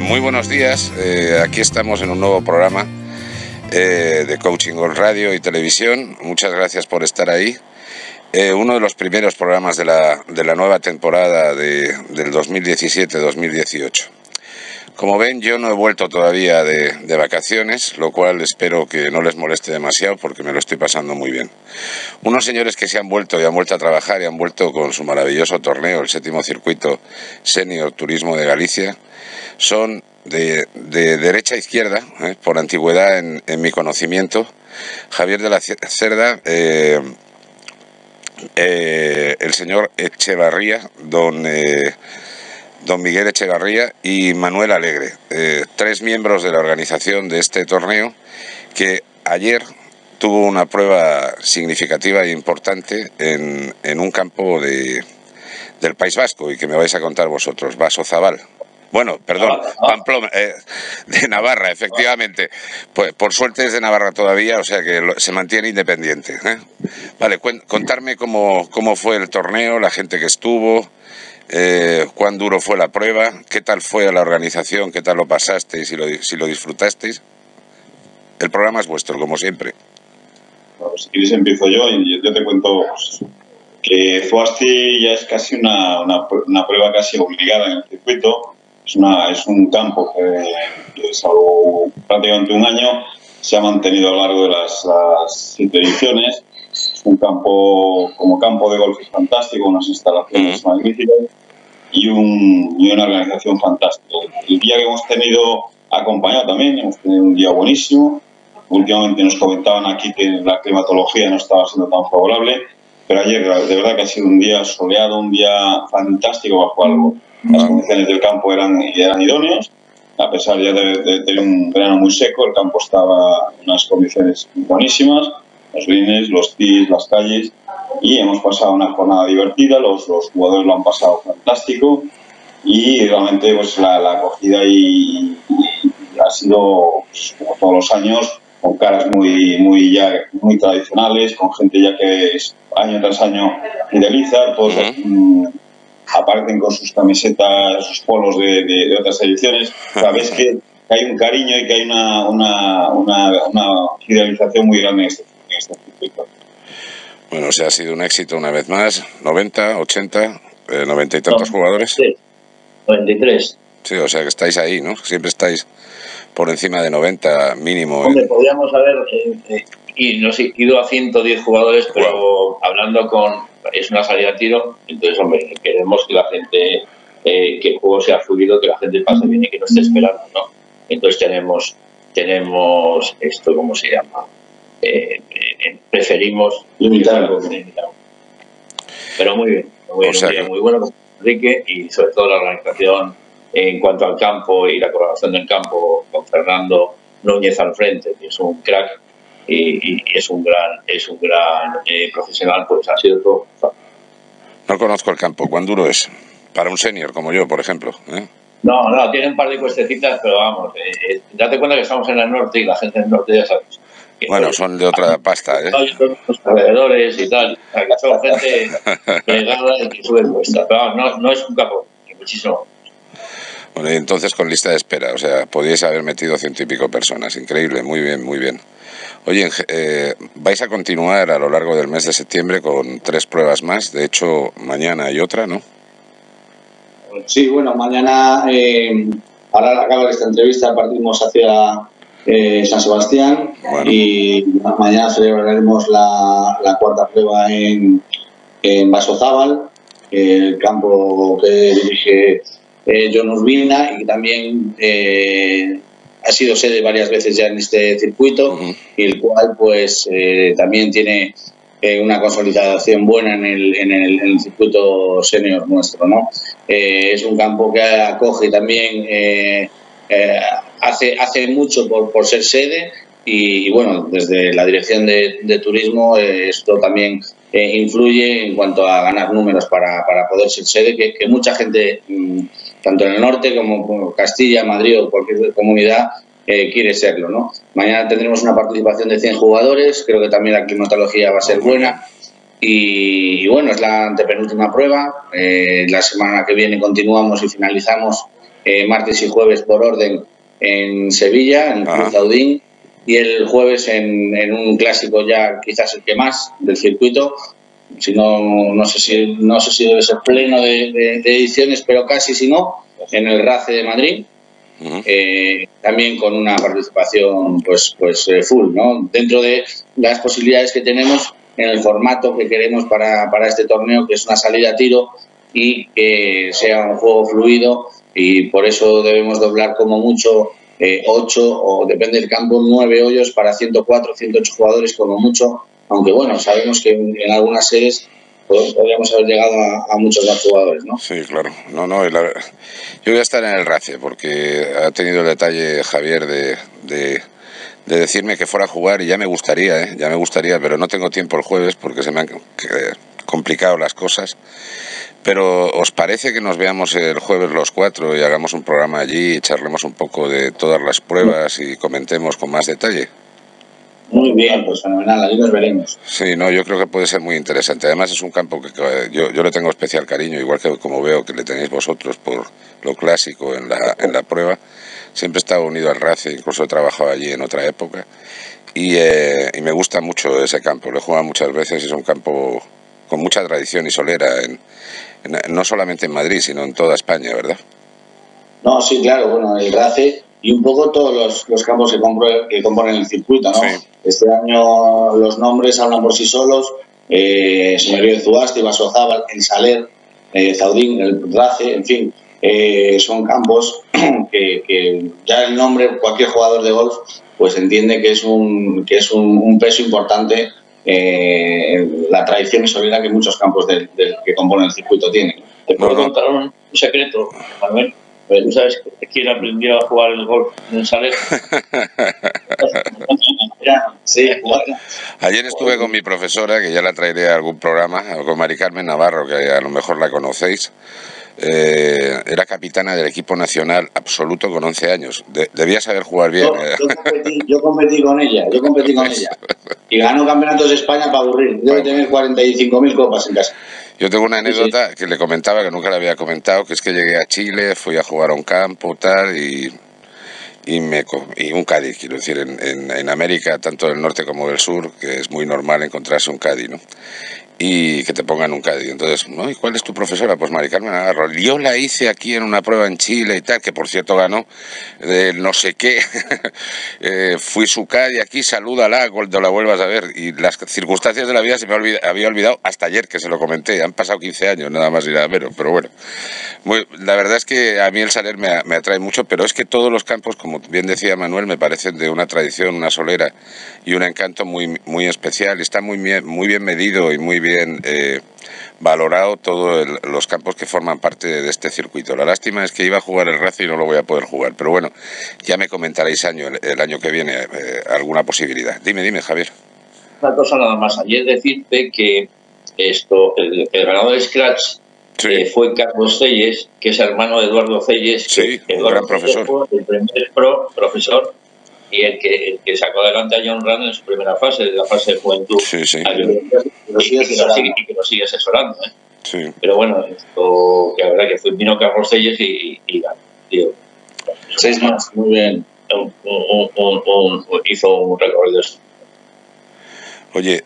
Muy buenos días. Aquí estamos en un nuevo programa de Coaching Gold Radio y Televisión. Muchas gracias por estar ahí. Uno de los primeros programas de la nueva temporada del 2017-2018. Como ven, yo no he vuelto todavía de vacaciones, lo cual espero que no les moleste demasiado porque me lo estoy pasando muy bien. Unos señores que se han vuelto y han vuelto a trabajar y han vuelto con su maravilloso torneo, el 7º Circuito Senior Turismo de Galicia, son de derecha a izquierda, por antigüedad en mi conocimiento. Javier de la Cerda, el señor Echevarría, don Miguel Echevarría y Manuel Alegre, 3 miembros de la organización de este torneo, que ayer tuvo una prueba significativa e importante en un campo del País Vasco y que me vais a contar vosotros, Basozabal. Bueno, perdón, Pamplona, de Navarra, efectivamente. Pues, por suerte es de Navarra todavía, o sea que se mantiene independiente. Vale, contarme cómo fue el torneo, la gente que estuvo, cuán duro fue la prueba, qué tal fue la organización, qué tal lo pasasteis, si lo disfrutasteis. El programa es vuestro, como siempre. Bueno, si quieres empiezo yo y yo te cuento pues, que Zoasti ya es casi una prueba casi obligada en el circuito. Es un campo que salvo prácticamente un año se ha mantenido a lo largo de las 7 ediciones. Es un campo, como campo de golf, es fantástico, unas instalaciones magníficas y una organización fantástica. El día que hemos tenido acompañado también, hemos tenido un día buenísimo. Últimamente nos comentaban aquí que la climatología no estaba siendo tan favorable, pero ayer de verdad que ha sido un día soleado, un día fantástico bajo algo. Las condiciones del campo eran idóneas, a pesar ya de tener un verano muy seco, el campo estaba en unas condiciones buenísimas, los greens, los tees, las calles, y hemos pasado una jornada divertida, los jugadores lo han pasado fantástico, y realmente pues la acogida ha sido, pues, como todos los años, con caras muy tradicionales, con gente ya que año tras año fideliza, todos aparecen con sus camisetas, sus polos de otras ediciones. Sabes que hay un cariño y que hay una fidelización muy grande en este circuito. Bueno, o sea, ha sido un éxito una vez más. 90, 80, 90 y tantos jugadores. Sí, 93. Sí, o sea que estáis ahí, ¿no? Siempre estáis por encima de 90 mínimo. Hombre, podríamos haber ido a 110 jugadores, pero hablando es una salida a tiro, entonces, hombre, queremos que la gente, que el juego sea fluido, que la gente pase bien y que no esté esperando, ¿no? Entonces tenemos esto, ¿cómo se llama? Preferimos limitarlo. Pero muy bien, o sea, muy bueno con Enrique y sobre todo la organización en cuanto al campo y la colaboración del campo con Fernando Núñez al frente, que es un crack y es un gran profesional, pues ha sido todo. No conozco el campo, ¿cuán duro es? Para un senior como yo, por ejemplo. No, tiene un par de cuestecitas, pero vamos, date cuenta que estamos en el norte y la gente del norte ya sabes. Bueno, son de otra pasta, Los alrededores y tal, que son gente plegada y que sube cuesta, pero no es un campo, ni muchísimo. Bueno, y entonces con lista de espera, o sea, podíais haber metido 100 y pico personas, increíble, muy bien, muy bien. Oye, vais a continuar a lo largo del mes de septiembre con 3 pruebas más, de hecho mañana hay otra, ¿no? Sí, bueno, mañana, ahora al acabar esta entrevista, partimos hacia San Sebastián, bueno, y mañana celebraremos la 4ª prueba en Basozabal, el campo que dirige John Urbina y que también ha sido sede varias veces ya en este circuito y el cual pues también tiene una consolidación buena en el circuito senior nuestro, ¿no? Es un campo que acoge también, hace mucho por ser sede y bueno, desde la dirección de turismo esto también influye en cuanto a ganar números para poder ser sede, que mucha gente, tanto en el norte como Castilla, Madrid o cualquier comunidad, quiere serlo, ¿no? Mañana tendremos una participación de 100 jugadores, creo que también la climatología va a ser buena y bueno, es la antepenúltima prueba. La semana que viene continuamos y finalizamos martes y jueves por orden en Sevilla, en Club Zaudín, y el jueves en un clásico ya quizás el que más del circuito. Si no sé si debe ser pleno de ediciones, pero casi si no, en el RACE de Madrid. También con una participación pues full, ¿no? Dentro de las posibilidades que tenemos en el formato que queremos para este torneo, que es una salida a tiro y que sea un juego fluido, y por eso debemos doblar como mucho 8 o depende del campo 9 hoyos para 104, 108 jugadores como mucho, aunque bueno, sabemos que en algunas series podríamos haber llegado a muchos más jugadores, ¿no? Sí, claro. Yo voy a estar en el RACE porque ha tenido el detalle Javier de decirme que fuera a jugar, y ya me gustaría, pero no tengo tiempo el jueves porque se me han complicado las cosas. Pero ¿os parece que nos veamos el jueves los 4 y hagamos un programa allí y charlemos un poco de todas las pruebas y comentemos con más detalle? Muy bien, pues fenomenal, ahí nos veremos. Sí, no, yo creo que puede ser muy interesante. Además es un campo que yo le tengo especial cariño, igual que como veo que le tenéis vosotros por lo clásico en la prueba. Siempre he estado unido al RACE, incluso he trabajado allí en otra época, y me gusta mucho ese campo. Lo he jugado muchas veces y es un campo con mucha tradición y solera, no solamente en Madrid, sino en toda España, ¿verdad? No, sí, claro, bueno, el RACE y un poco todos los campos que componen el circuito, ¿no? Sí. Este año los nombres hablan por sí solos, Señorío de Zuasti, Basozábal, El Saler, Zaudín, el RACE, en fin, son campos que ya el nombre, cualquier jugador de golf pues entiende que es un peso importante la tradición y solera que muchos campos que componen el circuito tienen. ¿Te puedo contar un secreto, Manuel? ¿Tú sabes quién aprendió a jugar el golf en El Saler? Sí, ayer estuve con mi profesora, que ya la traeré a algún programa, con Mari Carmen Navarro, que a lo mejor la conocéis. Era capitana del equipo nacional absoluto con 11 años. Debía saber jugar bien. Yo competí con ella. Y ganó campeonatos de España para aburrir. Debe tener 45.000 copas en casa. Yo tengo una anécdota que le comentaba, que nunca le había comentado, que es que llegué a Chile, fui a jugar a un campo, tal, y un caddy, quiero decir, en América, tanto del norte como del sur, que es muy normal encontrarse un caddy, ¿no? Y que te pongan un caddy. Entonces, ¿no? ¿Y cuál es tu profesora? Pues Mari Carmen Navarro. Yo la hice aquí en una prueba en Chile y tal, que por cierto ganó no sé qué. Fui su caddy aquí, salúdala cuando la vuelvas a ver. Y las circunstancias de la vida se me había olvidado hasta ayer que se lo comenté. Han pasado 15 años, nada más y nada menos, pero bueno. La verdad es que a mí el Saler me atrae mucho, pero es que todos los campos, como bien decía Manuel, me parecen de una tradición, una solera y un encanto muy, muy especial. Y está muy bien medido y muy bien valorado todos los campos que forman parte de este circuito. La lástima es que iba a jugar el RACE y no lo voy a poder jugar, pero bueno, ya me comentaréis el año que viene alguna posibilidad. Dime, Javier. Una cosa nada más, ayer decirte que el ganador de Scratch fue Carlos Celles, que es hermano de Eduardo Celles, un gran profesor. Fue el primer profesor y el que sacó adelante a John Rand en su primera fase, de la fase de juventud. Sí. Y que lo sigue asesorando. Sí. Pero bueno, que la verdad que vino Carlos Celles y ganó. 6 más, muy bien. Hizo un recorrido. Oye,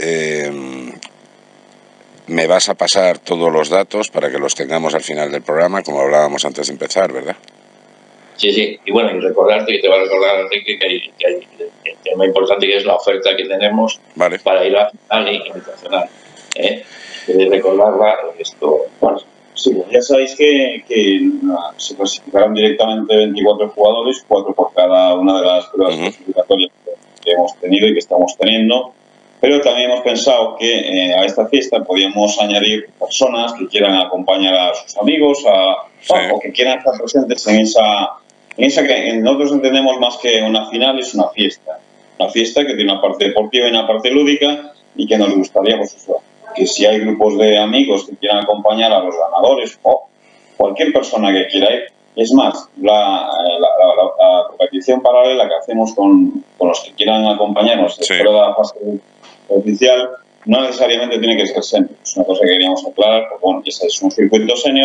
me vas a pasar todos los datos para que los tengamos al final del programa, como hablábamos antes de empezar, ¿verdad? Sí, y bueno, y recordarte que te va a recordar, Enrique, que hay el tema importante que es la oferta que tenemos para ir a la final invitacional. Recordarla, bueno, sí, ya sabéis que se clasificaron directamente 24 jugadores, 4 por cada una de las pruebas clasificatorias que hemos tenido y que estamos teniendo, pero también hemos pensado que a esta fiesta podíamos añadir personas que quieran acompañar a sus amigos o que quieran estar presentes en esa que nosotros entendemos más que una final, es una fiesta que tiene una parte deportiva y una parte lúdica, y que nos gustaría, pues eso, que si hay grupos de amigos que quieran acompañar a los ganadores o cualquier persona que quiera ir. Es más, la competición paralela que hacemos con los que quieran acompañarnos después de la fase oficial no necesariamente tiene que ser senior. Es una cosa que queríamos aclarar, porque bueno, ese es un circuito senior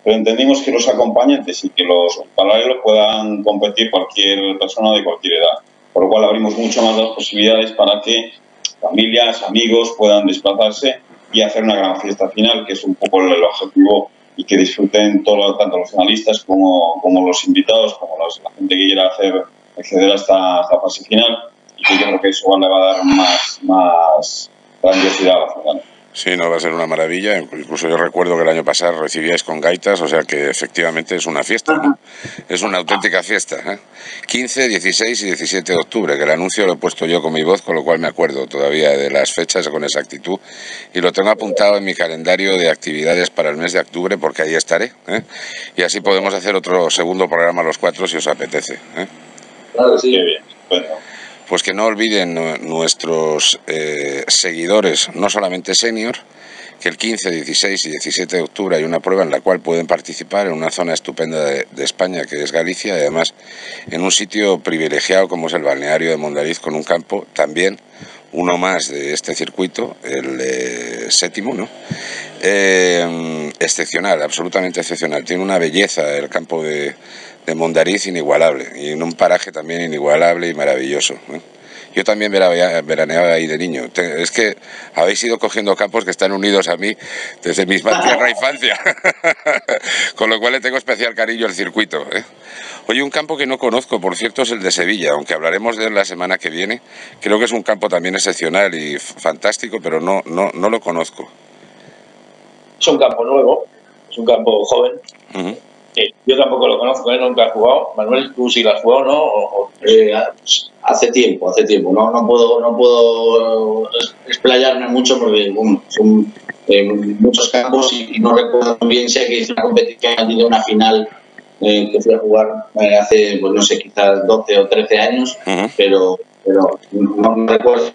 pero entendimos que los acompañantes y que los paralelos puedan competir cualquier persona de cualquier edad, por lo cual abrimos mucho más las posibilidades para que familias, amigos puedan desplazarse y hacer una gran fiesta final, que es un poco el objetivo, y que disfruten tanto los finalistas como los invitados, como la gente que quiera acceder a esta fase final, y que yo creo que eso le va a dar más grandiosidad a la final. Sí, no, va a ser una maravilla. Incluso yo recuerdo que el año pasado recibíais con gaitas, o sea que efectivamente es una fiesta, ¿no? Es una auténtica fiesta, ¿eh? 15, 16 y 17 de octubre, que el anuncio lo he puesto yo con mi voz, con lo cual me acuerdo todavía de las fechas con exactitud y lo tengo apuntado en mi calendario de actividades para el mes de octubre, porque ahí estaré, ¿eh? Y así podemos hacer otro segundo programa los 4 si os apetece, ¿eh? Claro, sí, bien. Bueno. Pues que no olviden nuestros seguidores, no solamente senior, que el 15, 16 y 17 de octubre hay una prueba en la cual pueden participar en una zona estupenda de España, que es Galicia, y además en un sitio privilegiado como es el balneario de Mondariz, con un campo también, uno más de este circuito, el séptimo, ¿no? Excepcional, absolutamente excepcional. Tiene una belleza el campo de Mondariz inigualable, y en un paraje también inigualable y maravilloso, ¿eh? Yo también veraneaba ahí de niño. Es que habéis ido cogiendo campos que están unidos a mí desde mi tierra infancia, con lo cual le tengo especial cariño al circuito, ¿eh? Oye, un campo que no conozco, por cierto, es el de Sevilla, aunque hablaremos de él la semana que viene. Creo que es un campo también excepcional y fantástico, pero no lo conozco. Es un campo nuevo, es un campo joven. Yo tampoco lo conozco, nunca he jugado. Manuel, ¿tú sí lo has jugado, no? Hace tiempo. No puedo explayarme mucho porque son muchos campos y no recuerdo bien. Sé que hice una competición de una final que fui a jugar hace, pues no sé, quizás 12 o 13 años, pero no recuerdo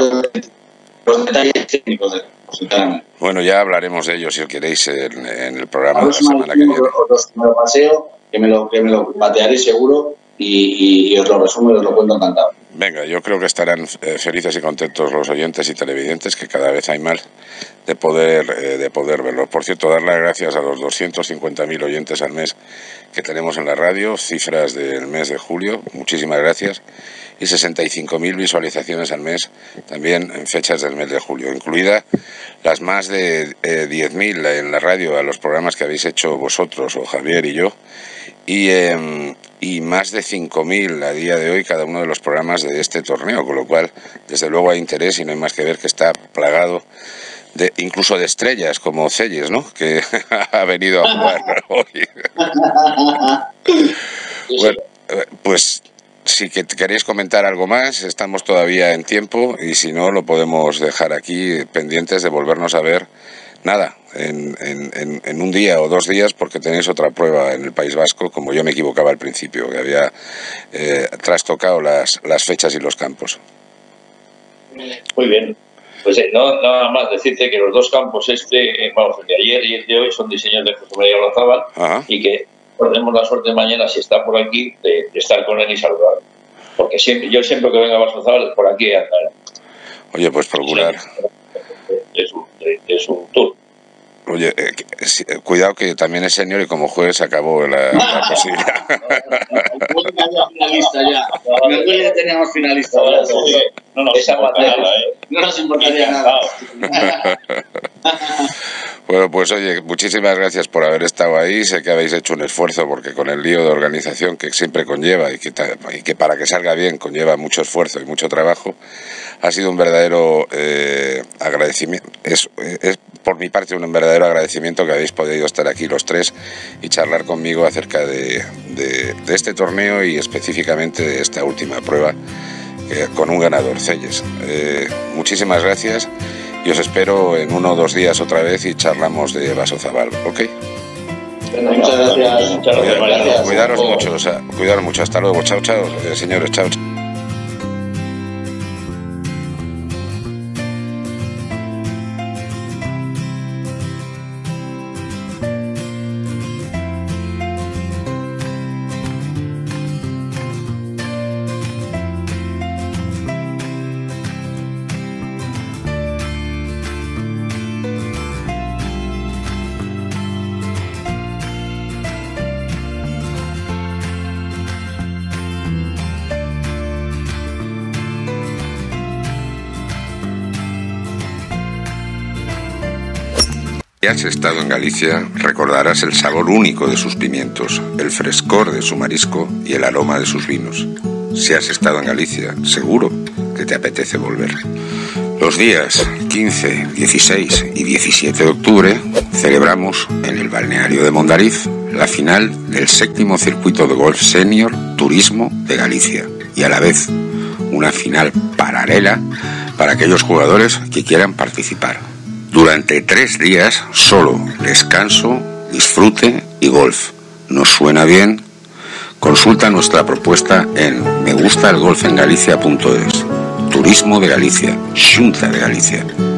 los detalles técnicos de Bueno, ya hablaremos de ello si queréis en el programa de la semana que viene. Me lo paseo, que me lo patearé seguro y os lo resumo y os lo cuento encantado. Venga, yo creo que estarán felices y contentos los oyentes y televidentes, que cada vez hay más, de poder verlo. Por cierto, dar las gracias a los 250.000 oyentes al mes que tenemos en la radio, cifras del mes de julio, muchísimas gracias, y 65.000 visualizaciones al mes también en fechas del mes de julio, incluida las más de 10.000 en la radio a los programas que habéis hecho vosotros o Javier y yo, y más de 5.000 a día de hoy cada uno de los programas de este torneo, con lo cual desde luego hay interés y no hay más que ver que está plagado incluso de estrellas como Celles, ¿no? Que ha venido a jugar hoy. Bueno, pues si queréis comentar algo más, estamos todavía en tiempo, y si no, lo podemos dejar aquí pendientes de volvernos a ver, nada, en un día o 2 días, porque tenéis otra prueba en el País Vasco, como yo me equivocaba al principio, que había trastocado las fechas y los campos. Muy bien. Pues nada más decirte que los dos campos, el de ayer y el de hoy, son diseños de José María Olazábal, y que tenemos la suerte mañana, si está por aquí, de estar con él y saludarlo. Porque yo siempre que venga a Olazábal, por aquí andaré. Oye, pues procurar. Es un tour. Oye, cuidado que también es senior y como jueves se acabó la posibilidad. Finalista ya. Me acuerdo que teníamos finalista. No nos importaría nada. Bueno, pues oye, muchísimas gracias por haber estado ahí. Sé que habéis hecho un esfuerzo, porque con el lío de organización que siempre conlleva y que para que salga bien conlleva mucho esfuerzo y mucho trabajo, ha sido un verdadero agradecimiento. Es por mi parte un verdadero agradecimiento que habéis podido estar aquí los tres y charlar conmigo acerca de este torneo y específicamente de esta última prueba con un ganador, Celles. Muchísimas gracias. Y os espero en 1 o 2 días otra vez y charlamos de Vasozabal, ¿ok? Muchas gracias. Cuidaros mucho, hasta luego, chao, señores, chao. Si has estado en Galicia, recordarás el sabor único de sus pimientos, el frescor de su marisco y el aroma de sus vinos. Si has estado en Galicia, seguro que te apetece volver. Los días 15, 16 y 17 de octubre celebramos en el balneario de Mondariz la final del 7º circuito de golf senior Turismo de Galicia y a la vez una final paralela para aquellos jugadores que quieran participar. Durante 3 días solo descanso, disfrute y golf. ¿Nos suena bien? Consulta nuestra propuesta en megustalgolfengalicia.es. Turismo de Galicia, Xunta de Galicia.